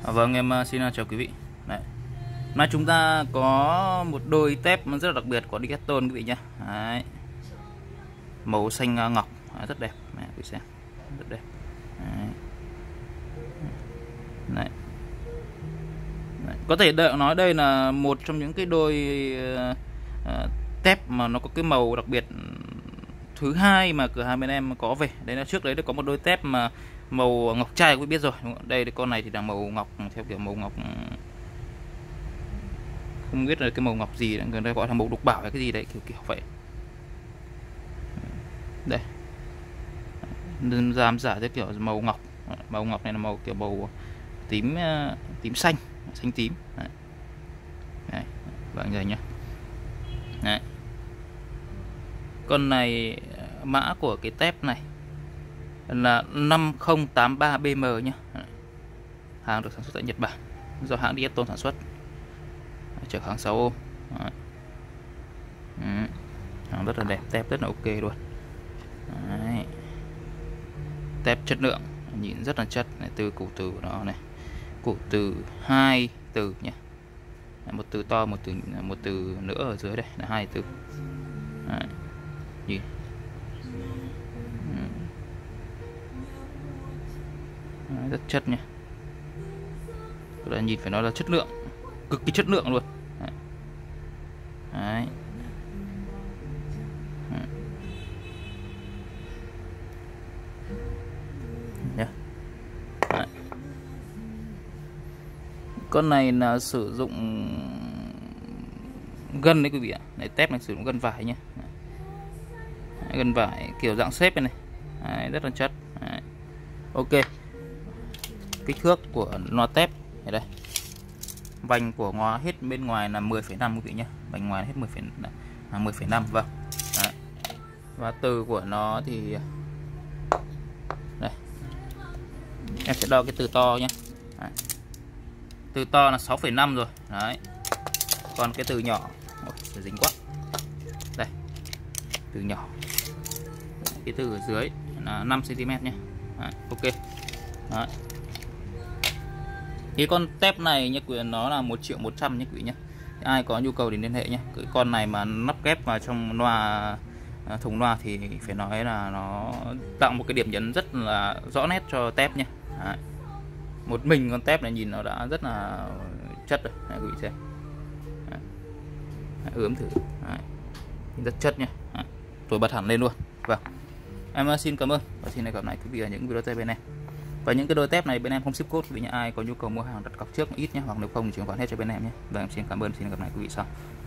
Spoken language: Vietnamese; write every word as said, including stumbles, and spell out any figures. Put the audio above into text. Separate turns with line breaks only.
Vâng, em xin chào quý vị. Đấy. Nay chúng ta có một đôi tép rất là đặc biệt của Decathlon quý vị nhé. Đấy. Màu xanh ngọc rất đẹp. Đấy, quý vị xem. Rất đẹp. Đấy. Đấy. Đấy. Có thể đợi nói đây là một trong những cái đôi uh, tép mà nó có cái màu đặc biệt thứ hai mà cửa hàng bên em có về. Đấy là trước đấy có một đôi tép mà màu ngọc trai, quý biết rồi. Đây con này thì là màu ngọc theo kiểu màu ngọc, không biết là cái màu ngọc gì, người ta gọi là màu đục bảo hay cái gì đấy, kiểu kiểu vậy. Đây, dám giả theo kiểu màu ngọc. Màu ngọc này là màu kiểu màu tím tím xanh, xanh tím. Đấy. Đấy, bạn người nhá. Đấy. Con này mã của cái tép này là năm không tám ba B M nhé. Hàng được sản xuất tại Nhật Bản do hãng Decathlon sản xuất, chở hàng sáu ôm. Hàng rất là đẹp, tép rất là ok luôn. Đấy. Tép chất lượng, nhìn rất là chất này, từ củ từ của nó này, củ từ hai từ nhé, một từ to, một từ một từ nữa ở dưới đây là hai từ. Đấy. Nhìn rất chất nha, là nhìn phải nói là chất lượng, cực kỳ chất lượng luôn. Đấy. Đấy. Đấy. Đấy. Con này là sử dụng gân đấy quý vị ạ. Này, tép này sử dụng gân vải nhé. Đấy. Gân vải kiểu dạng xếp này, này. Rất là chất. Đấy. Ok. Kích thước của loa tép này đây, vành của ngóa hết bên ngoài là mười phẩy năm quý vị nhé, vành ngoài hết mười phẩy năm. Vâng. Đấy. Và từ của nó thì đây, em sẽ đo cái từ to nhé. Đấy. Từ to là sáu phẩy năm rồi. Đấy. Còn cái từ nhỏ, ôi, dính quá. Đây, từ nhỏ, cái từ ở dưới là năm xăng ti mét nhé. Đấy. Ok. Đấy. Cái con tép này nhé quý, nó là một triệu một trăm nhé quý nhé. Ai có nhu cầu thì liên hệ nhé. Cái con này mà lắp ghép vào trong loa, thùng loa thì phải nói là nó tạo một cái điểm nhấn rất là rõ nét cho tép nhé. Đấy. Một mình con tép này nhìn nó đã rất là chất rồi. Đấy, quý vị xem. Đấy. Đấy, ướm thử. Đấy. Rất chất nhé. Đấy. Tôi bật hẳn lên luôn. Vâng. Em xin cảm ơn và xin hẹn gặp lại quý vị ở những video tiếp bên em. Và những cái đôi tép này bên em không ship code, vì những ai có nhu cầu mua hàng đặt cọc trước ít nhé, hoặc nếu không thì chuyển khoản hết cho bên em nhé. Và em xin cảm ơn, xin gặp lại quý vị sau.